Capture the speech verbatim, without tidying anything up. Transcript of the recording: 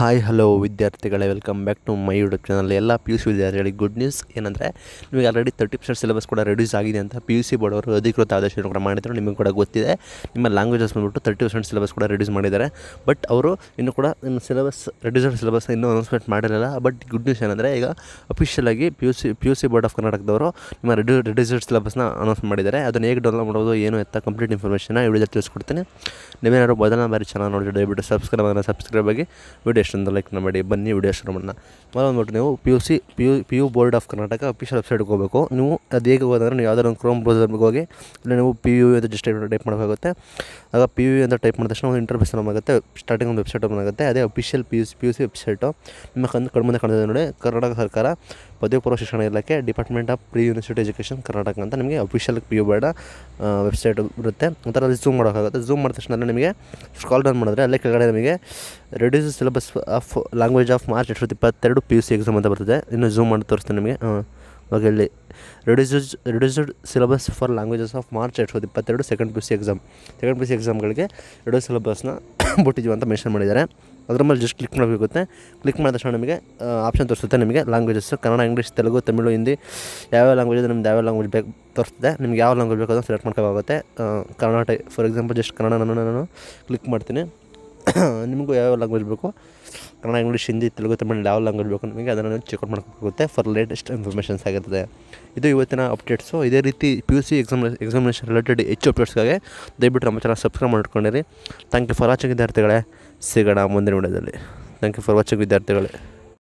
Hi hello ವಿದ್ಯಾರ್ಥಿಗಳೇ, welcome back to my YouTube channel. ಎಲ್ಲ P U C ವಿದ್ಯಾರ್ಥಿಗಳಿಗೆ good news ಏನಂದರೆ, ನಿಮಗೆ ಆಲ್ರೆಡಿ ತರ್ಟಿ ಪರ್ಸೆಂಟ್ ಸಿಲೆಬಸ್ ಕೂಡ ರೆಡ್ಯೂಸ್ ಆಗಿದೆ ಅಂತ ಪಿ ಯು ಸಿ ಬೋರ್ಡ್ ಅವರು ಅಧಿಕೃತ ಆದೇಶವನ್ನು ಕೂಡ ಮಾಡಿದ್ರು. ನಿಮಗೆ ಕೂಡ ಗೊತ್ತಿದೆ, ನಿಮ್ಮ ಲ್ಯಾಂಗ್ವೇಜಸ್ ಬಂದುಬಿಟ್ಟು ತರ್ಟಿ ಪರ್ಸೆಂಟ್ ಸಿಲೆಬಸ್ ಕೂಡ ರೆಡ್ಯೂಸ್ ಮಾಡಿದ್ದಾರೆ. ಬಟ್ ಅವರು ಇನ್ನೂ ಕೂಡ ಇನ್ನು ಸಿಲೆಬಸ್ ರೆಡ್ಯೂಸ್ಡ್ ಸಿಲೆಬಸ್ ಇನ್ನೂ ಅನೌನ್ಸ್ಮೆಂಟ್ ಮಾಡಿರಲಿಲ್ಲ. ಬಟ್ ಗುಡ್ ನ್ಯೂಸ್ ಏನಂದರೆ, ಈಗ ಅಫಿಷಿಯಲಾಗಿ P U C P U C board of ಕರ್ನಾಟಕದವರು ನಿಮ್ಮ ರೆಡ್ಯೂ ರೆಡ್ಯೂಸ್ಡ್ ಸಿಲೆಬಸ್ನ ಅನೌನ್ಸ್ ಮಾಡಿದ್ದಾರೆ. ಅದನ್ನು ಹೇಗೆ ಡೌನ್ಲೋಡ್ ಮಾಡೋದು ಏನು ಎತ್ತ ಕಂಪ್ಲೀಟ್ ಇನ್ಫಾರ್ಮೇಷನ್ ಈ ವಿಡಿಯೋದಲ್ಲಿ ತಿಳಿಸ್ಕೊಡ್ತೀನಿ. ನೀವೇನಾದ್ರು ಮೊದಲನೇ ಬಾರಿ ಚಾನಲ್ ನೋಡಿದ್ರೆ ದಯವಿಟ್ಟು ಸಬ್ಸ್ಕ್ರೈಬ್ ಆಗೋಣ. ಸಬ್ಸ್ಕ್ರೈಬ್ ಆಗಿ ವಿಡಿಯೋ ಎಷ್ಟೊಂದು ಲೈಕ್ ಮಾಡಿ. ಬನ್ನಿ ವಿಡಿಯೋ ಶುರು ಮಾಡೋಣ. ಮೊದಲು ಬಂದ್ಬಿಟ್ಟು ನೀವು P U C P U P U board of Karnataka official ವೆಬ್ಸೈಟ್ಗೆ ಹೋಗಬೇಕು. ನೀವು ಅದು ಹೇಗೆ ಹೋಗೋದಂದ್ರೆ, ನೀವು ಯಾವ್ದಾದ್ರು ಒಂದು ಕ್ರೋಮ್ ಬ್ರೌಸರ್ಗೆ ಹೋಗಿ ಇಲ್ಲ ನೀವು ಪಿ ಯು ಅಂತ ಜಸ್ಟ್ ಟೈಪ್ ಮಾಡಬೇಕಾಗುತ್ತೆ. ಆಗ ಪಿ ಯು ಅಂತ ಟೈಪ್ ಮಾಡಿದ ತಕ್ಷಣ ಒಂದು ಇಂಟರ್ಫೇಸ್ ಆಗುತ್ತೆ. ಸ್ಟಾರ್ಟಿಂಗ್ ಒಂದು ವೆಬ್ಸೈಟ್ ಓಪನ್ ಆಗುತ್ತೆ. ಅದೇ official P U C P U C website ನಿಮ್ಮ ಕಂದು ಕಣ್ಮುಂದೆ ಕಾಣ್ತಿದೆ ನೋಡಿ. ಕರ್ನಾಟಕ ಸರ್ಕಾರ ಪದವಿ ಪೂರ್ವ ಶಿಕ್ಷಣ ಇಲಾಖೆ, department of pre university education Karnataka ಅಂತ ನಿಮಗೆ official P U board website ಬರುತ್ತೆ. ಒಂಥರ ಅಲ್ಲಿ ಝೂಮ್ ಮಾಡೋಕ್ಕಾಗುತ್ತೆ. ಝೂಮ್ ಮಾಡಿದ ತಕ್ಷಣ ನಿಮಗೆ ಸ್ಕ್ರಾಲ್ ಡೌನ್ ಮಾಡಿದ್ರೆ ಅಲ್ಲೇ ಕೆಳಗಡೆ ನಿಮಗೆ reduce syllabus of language of March ಎರಡು ಸಾವಿರದ ಇಪ್ಪತ್ತೆರಡು ಪಿ ಯು ಸಿ ಎಕ್ಸಾಮ್ ಅಂತ ಬರ್ತದೆ. ಇನ್ನು ಝೂಮ್ ಮಾಡಿ ತೋರಿಸ್ತೀನಿ ನಿಮಗೆ. ಇವಾಗ ಇಲ್ಲಿ reduced reduced syllabus for languages of March ಎರಡು ಸಾವಿರದ ಇಪ್ಪತ್ತೆರಡು second P U C exam second P U C ಎಕ್ಸಾಮ್ಗಳಿಗೆ ರೆಡ್ಯೂಸ್ ಸಿಲೆಬಸ್ನ ಬಿಟ್ಟಿದ್ದೀವಿ ಅಂತ ಮೆನ್ಷನ್ ಮಾಡಿದ್ದಾರೆ. ಅದ್ರ ಮೇಲೆ ಜಸ್ಟ್ ಕ್ಲಿಕ್ ಮಾಡಬೇಕಾಗುತ್ತೆ. ಕ್ಲಿಕ್ ಮಾಡಿದ ತಕ್ಷಣ ನಿಮಗೆ ಆಪ್ಷನ್ ತೋರಿಸುತ್ತೆ. ನಿಮಗೆ ಲ್ಯಾಂಗ್ವೇಜಸ್ ಕನ್ನಡ, ಇಂಗ್ಲೀಷ್, ತೆಲುಗು, ತಮಿಳು, ಹಿಂದಿ ಯಾವ್ಯಾವ ಲ್ಯಾಂಗ್ವೇಜ್ ಇದೆ, ನಿಮ್ದು ಯಾವ್ಯಾವ ಲ್ಯಾಂಗ್ವೇಜ್ ಬೇಕು ತೋರಿಸ್ತದೆ. ನಿಮ್ಗೆ ಯಾವ ಲ್ಯಾಂಗ್ವೇಜ್ ಬೇಕು ಅದನ್ನು ಸೆಲೆಕ್ಟ್ ಮಾಡ್ಕೋಬೇಕಾಗುತ್ತೆ. ಕನ್ನಡ ಟೈ ಫಾರ್ ಎಕ್ಸಾಂಪಲ್ ಜಸ್ಟ್ ಕನ್ನಡ ನಾನು ನಾನು ಕ್ಲಿಕ್ ಮಾಡ್ತೀನಿ. ನಿಮಗೂ ಯಾವ್ಯಾವ ಲ್ಯಾಂಗ್ವೇಜ್ ಬೇಕು, ಕನ್ನಡ, ಇಂಗ್ಲೀಷ್, ಹಿಂದಿ, ತೆಲುಗು, ತಮಿಳು ಯಾವ ಲ್ಯಾಂಗ್ವೇಜ್ ಬೇಕು ನಿಮಗೆ ಅದನ್ನು ಚೆಕ್ಔಟ್ ಮಾಡ್ಕೋಬೇಕಾಗುತ್ತೆ ಫಾರ್ ಲೇಟೆಸ್ಟ್ ಇನ್ಫಾರ್ಮೇಷನ್ಸ್ ಆಗಿರ್ತದೆ. ಇದು ಇವತ್ತಿನ ಅಪ್ಡೇಟ್ಸು. ಇದೇ ರೀತಿ P U C exam examination related ಹೆಚ್ಚು ಅಪ್ಡೇಟ್ಸ್ಗಾಗಿ ದಯವಿಟ್ಟು ನಮ್ಮ ಚಾನಲ್ ಸಬ್ಸ್ಕ್ರೈಬ್ ಮಾಡ್ಕೊಂಡಿರಿ. ಥ್ಯಾಂಕ್ ಯು ಫಾರ್ ವಾಚಿಂಗ್ ವಿದ್ಯಾರ್ಥಿಗಳೇ. ಸಿಗೋಣ ಮುಂದಿನ ವಿಡಿಯೋದಲ್ಲಿ. ಥ್ಯಾಂಕ್ ಯು ಫಾರ್ ವಾಚಿಂಗ್ ವಿದ್ಯಾರ್ಥಿಗಳೇ.